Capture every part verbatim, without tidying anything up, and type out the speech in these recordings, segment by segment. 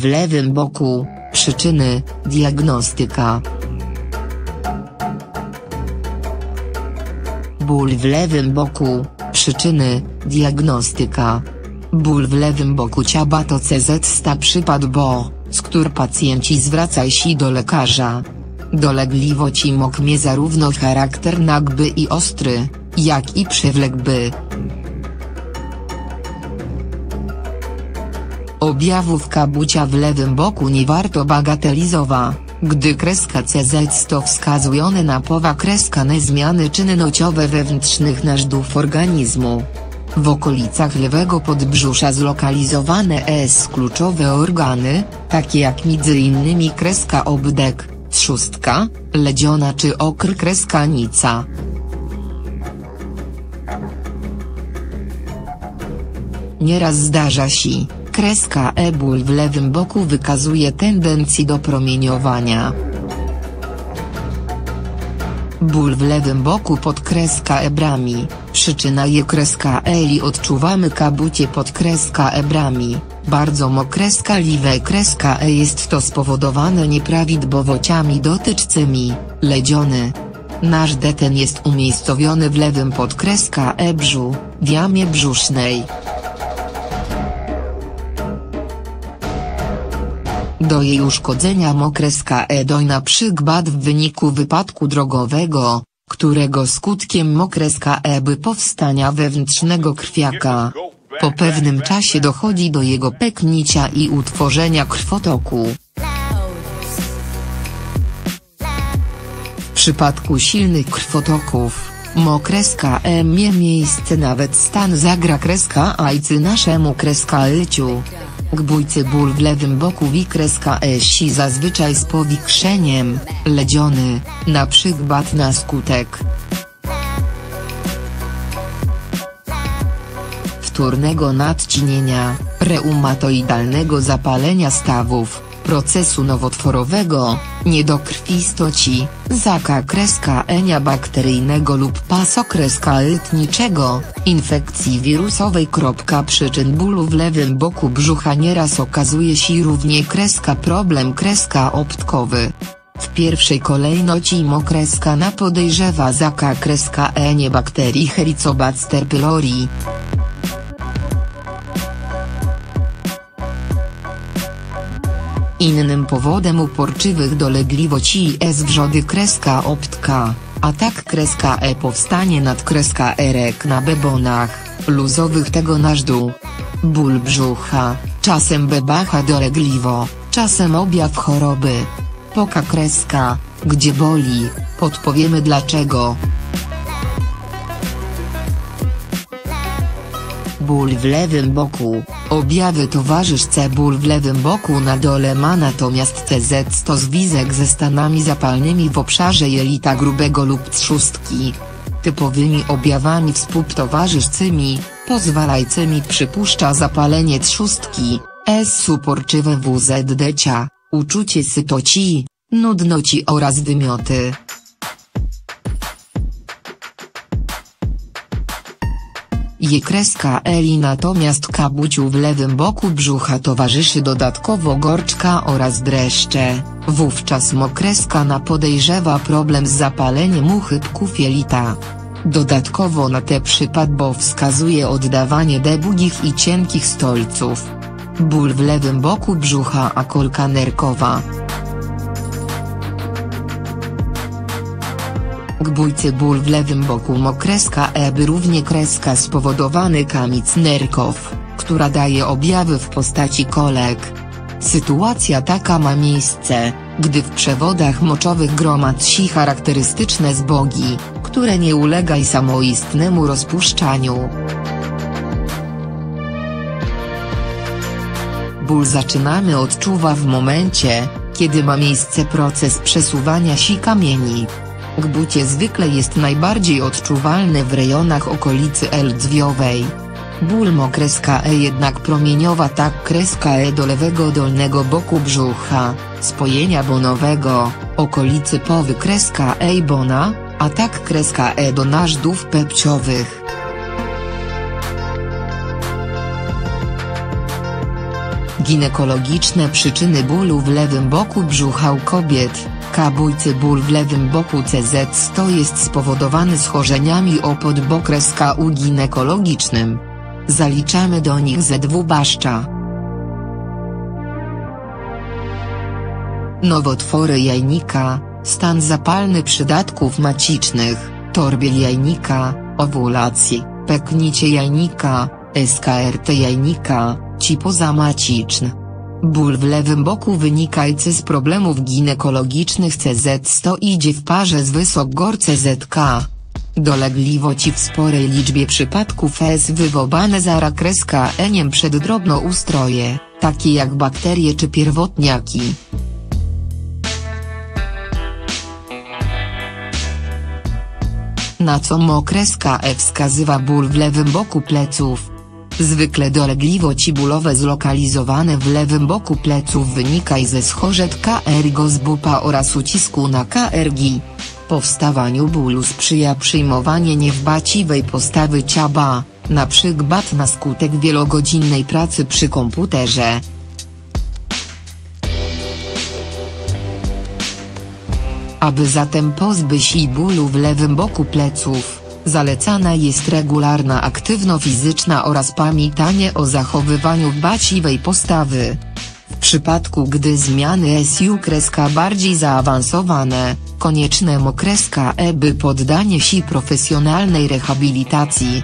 w lewym boku, przyczyny, diagnostyka. Ból w lewym boku, przyczyny, diagnostyka. Ból w lewym boku ciała to C Z sta przypad bo, z któr pacjenci zwracają się do lekarza. Dolegliwości mogą zarówno charakter nagły i ostry, jak i przewlekły. Objawów kabucia w lewym boku nie warto bagatelizować, gdy kreska C Z to wskazujące na powa kreskane zmiany czynnościowe wewnętrznych narządów organizmu. W okolicach lewego podbrzusza zlokalizowane są kluczowe organy, takie jak między innymi kreska oddech, trzustka, ledziona czy okr kreskanica. Nieraz zdarza się, kreska E ból w lewym boku wykazuje tendencję do promieniowania. Ból w lewym boku pod kreska E brami, przyczyna je kreska E i odczuwamy kabucie pod kreska E brami, bardzo mokreska liwe kreska E jest to spowodowane nieprawidłowościami dotyczącymi ledziony. Nasz D ten jest umiejscowiony w lewym pod kreska E brzu, w jamie brzusznej. Do jej uszkodzenia mokreska E dojdzie na przykład w wyniku wypadku drogowego, którego skutkiem mokreska E by powstania wewnętrznego krwiaka. Po pewnym czasie dochodzi do jego pęknięcia i utworzenia krwotoku. W przypadku silnych krwotoków, mokreska E mie miejsce nawet stan zagra kreska ajcy naszemu kreska yciu. Gbójcy ból w lewym boku wi kreska E si zazwyczaj z powiększeniem, ledziony, na przykład na skutek wtórnego nadciśnienia, reumatoidalnego zapalenia stawów, procesu nowotworowego, niedokrwistości, zaka kreska enia bakteryjnego lub pasokreska ltniczego, infekcji wirusowej. Przyczyn bólu w lewym boku brzucha nieraz okazuje się również kreska problem kreska obtkowy. W pierwszej kolejności mokreska na podejrzewa zaka kreska enie bakterii Helicobacter pylori. Innym powodem uporczywych dolegliwości jest wrzody kreska obtka, a tak kreska E powstanie nad kreska erek na bebonach, luzowych tego narządu. Ból brzucha, czasem bebacha dolegliwo, czasem objaw choroby. Poka kreska, gdzie boli, podpowiemy dlaczego. Ból w lewym boku, objawy towarzyszce ból w lewym boku na dole ma natomiast C Z to związek ze stanami zapalnymi w obszarze jelita grubego lub trzustki. Typowymi objawami współtowarzyszcymi, pozwalającymi przypuszcza zapalenie trzustki, S uporczywe W Z D-cia, uczucie sytoci, nudności oraz wymioty. Je kreska Eli natomiast kabuciu w lewym boku brzucha towarzyszy dodatkowo gorczka oraz dreszcze, wówczas mokreska na podejrzewa problem z zapaleniem uchypków jelita. Dodatkowo na te przypad bo wskazuje oddawanie długich i cienkich stolców. Ból w lewym boku brzucha a kolka nerkowa. Gbójcy ból w lewym boku mokreska E by równie kreska spowodowany kamic nerkow, która daje objawy w postaci kolek. Sytuacja taka ma miejsce, gdy w przewodach moczowych gromadzi się charakterystyczne zbogi, które nie ulegają samoistnemu rozpuszczaniu. Ból zaczynamy odczuwać w momencie, kiedy ma miejsce proces przesuwania się kamieni. Gbucie zwykle jest najbardziej odczuwalny w rejonach okolicy lędźwiowej. Ból mokreska E jednak promieniowa tak kreska E do lewego dolnego boku brzucha, spojenia bonowego, okolicy powy kreska E i bona, a tak kreska E do narządów pepciowych. Ginekologiczne przyczyny bólu w lewym boku brzucha u kobiet. Kabójcy ból w lewym boku C Z sto jest spowodowany schorzeniami opod u ginekologicznym. Zaliczamy do nich Z W baszcza, nowotwory jajnika, stan zapalny przydatków macicznych, torbiel jajnika, owulację, pęknięcie jajnika, S K R T jajnika, cipoza maciczna. Ból w lewym boku wynikający z problemów ginekologicznych C Z sto idzie w parze z wysokor C Z K. Dolegliwości w sporej liczbie przypadków jest wywołane zarakreskaniem przed drobnoustroje, takie jak bakterie czy pierwotniaki. Na co mokreska E wskazywa ból w lewym boku pleców. Zwykle dolegliwości bólowe zlokalizowane w lewym boku pleców wynikają ze schorzeń K R G z bupa oraz ucisku na K R G. Powstawaniu bólu sprzyja przyjmowanie niewłaściwej postawy ciała, na przykład na skutek wielogodzinnej pracy przy komputerze. Aby zatem pozbyć się bólu w lewym boku pleców, zalecana jest regularna aktywność fizyczna oraz pamiętanie o zachowywaniu właściwej postawy. W przypadku gdy zmiany są kreska bardziej zaawansowane, konieczne mokreska E by poddanie się profesjonalnej rehabilitacji.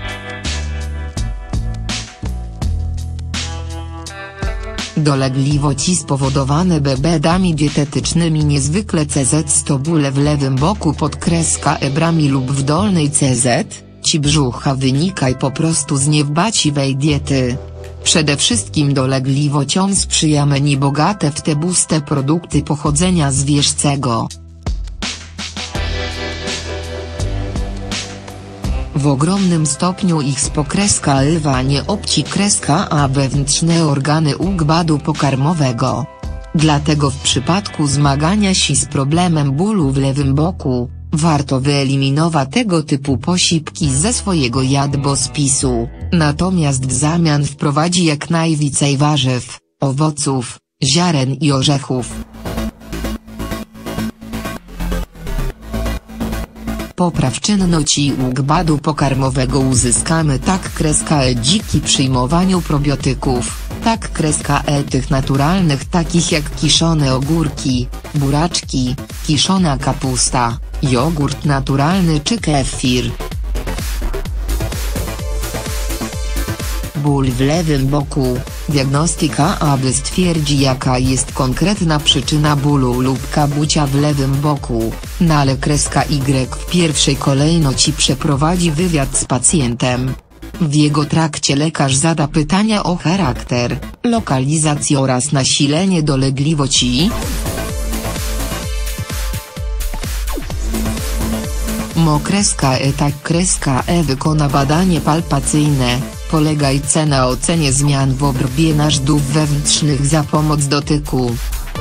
Dolegliwości spowodowane bebedami dietetycznymi niezwykle C Z sto bóle w lewym boku podkreska ebrami lub w dolnej C Z, ci brzucha wynikają po prostu z niewłaściwej diety. Przede wszystkim dolegliwościom sprzyja menu bogate w te tłuste produkty pochodzenia zwierzęcego. W ogromnym stopniu ich spokreska lwa nie obci kreska a wewnętrzne organy układu pokarmowego. Dlatego w przypadku zmagania się z problemem bólu w lewym boku, warto wyeliminować tego typu posiłki ze swojego jadłospisu, natomiast w zamian wprowadzi jak najwięcej warzyw, owoców, ziaren i orzechów. Popraw czynności układu pokarmowego uzyskamy tak kreska E dzięki przyjmowaniu probiotyków, tak kreska E tych naturalnych takich jak kiszone ogórki, buraczki, kiszona kapusta, jogurt naturalny czy kefir. Ból w lewym boku, diagnostyka. Aby stwierdzić jaka jest konkretna przyczyna bólu lub kabucia w lewym boku, nale kreska Y w pierwszej kolejności przeprowadzi wywiad z pacjentem. W jego trakcie lekarz zada pytania o charakter, lokalizację oraz nasilenie dolegliwości. Mokreska E tak kreska E wykona badanie palpacyjne, polegające na ocenie zmian w obrębie narządów wewnętrznych za pomocą dotyku.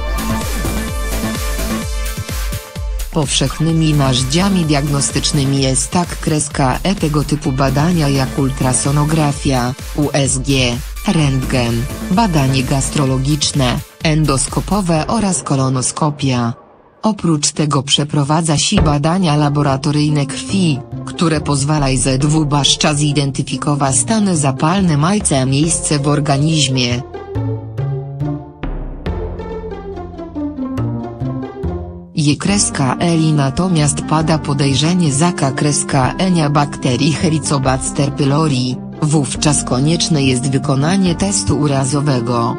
Powszechnymi narzędziami diagnostycznymi jest tak kreska E tego typu badania jak ultrasonografia, U S G, rentgen, badanie gastrologiczne, endoskopowe oraz kolonoskopia. Oprócz tego przeprowadza się badania laboratoryjne krwi, które pozwalają Z W baszcza zidentyfikować stany zapalne mające miejsce w organizmie. Je kreska Eli natomiast pada podejrzenie zaka kreska enia bakterii Helicobacter pylori, wówczas konieczne jest wykonanie testu urazowego.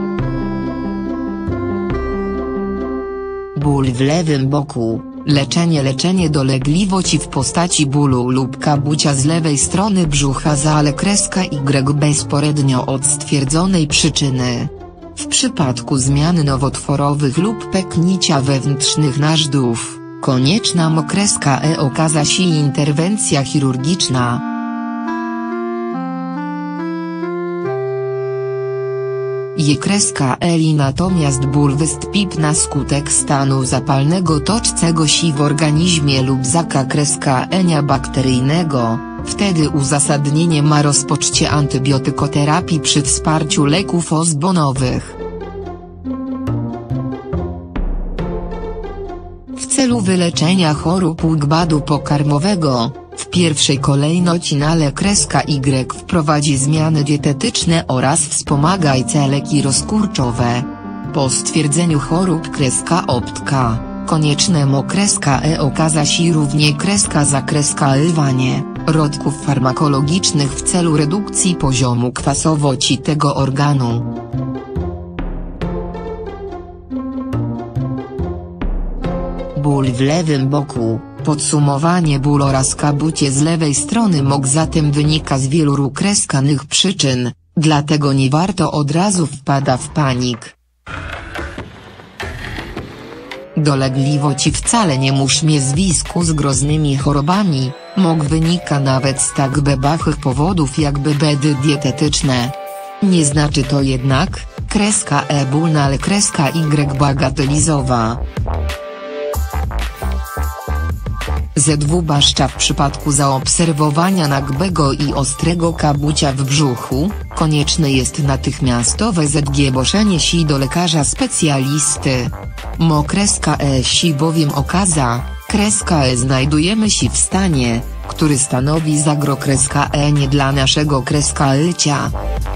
Ból w lewym boku, leczenie Leczenie dolegliwości w postaci bólu lub kabucia z lewej strony brzucha za kreska Y bezpośrednio od stwierdzonej przyczyny. W przypadku zmian nowotworowych lub pęknięcia wewnętrznych narządów, konieczna mokreska E okaza się interwencja chirurgiczna. Je kreska Eli natomiast ból wystąpi na skutek stanu zapalnego toczącego się w organizmie lub zaka kreska enia bakteryjnego, wtedy uzasadnienie ma rozpoczęcie antybiotykoterapii przy wsparciu leków osłonowych. celu wyleczenia chorób układu pokarmowego, w pierwszej kolejności nale kreska Y wprowadzi zmiany dietetyczne oraz wspomagaj cele leki rozkurczowe. Po stwierdzeniu chorób kreska optka, koniecznemu kreska E okaza się równie kreska za kreska Lwanie, rodków farmakologicznych w celu redukcji poziomu kwasowości tego organu. Ból w lewym boku, podsumowanie ból oraz kabucie z lewej strony mógł zatem wynika z wielu kreskanych przyczyn, dlatego nie warto od razu wpada w panik. Dolegliwości wcale nie muszą mieć związku z groźnymi chorobami, mógł wynika nawet z tak bebachych powodów jak bebedy dietetyczne. Nie znaczy to jednak, kreska E bólna ale kreska Y bagatelizowa. Zwłaszcza w przypadku zaobserwowania nagłego i ostrego kabucia w brzuchu, konieczne jest natychmiastowe zgłoszenie się do lekarza specjalisty. Mo kreska E si bowiem okaza, kreska E znajdujemy się w stanie, który stanowi zagro kreska E nie dla naszego kreska życia.